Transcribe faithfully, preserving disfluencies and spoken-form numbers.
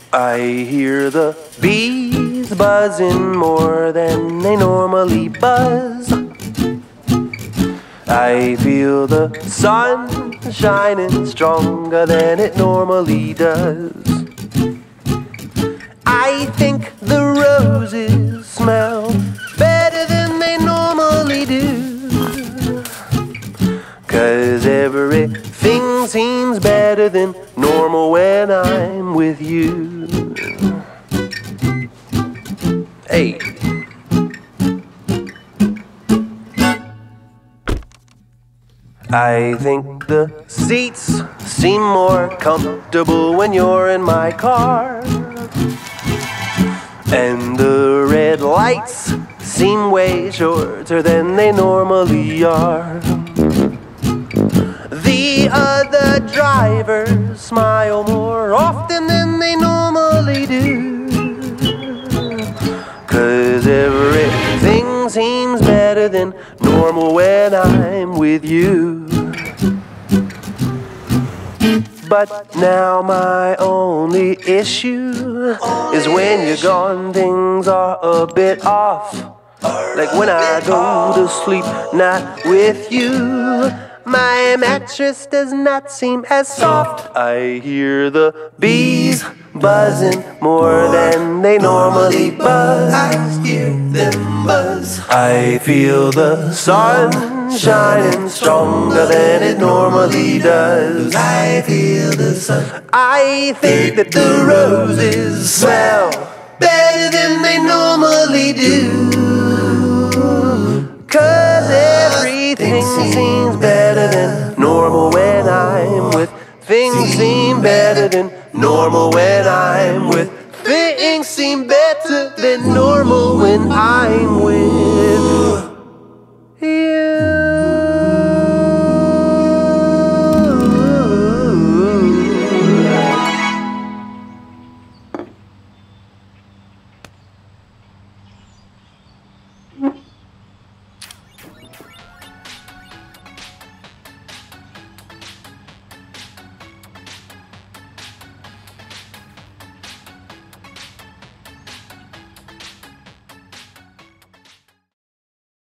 I hear the bees buzzing more than they normally buzz. I feel the sun shining stronger than it normally does. I think the roses smell better than they normally do, 'cause everything seems better than normal when I'm with you. Hey. I think the seats seem more comfortable when you're in my car, and the red lights seem way shorter than they normally are. The other drivers smile more often than they normally do, 'cause everything seems better than normal when I'm with you. But now my only issue is when you're gone, things are a bit off. Like when I go to sleep not with you, my mattress does not seem as soft. I hear the bees buzzing more than they normally buzz. I hear them buzz. I feel the sun shining stronger than it normally does. I feel the sun. I think that the roses smell better than they normally do, 'cause everything seems better than normal when I'm with. Things seem better than normal when I'm with. Things seem better than normal when I'm with.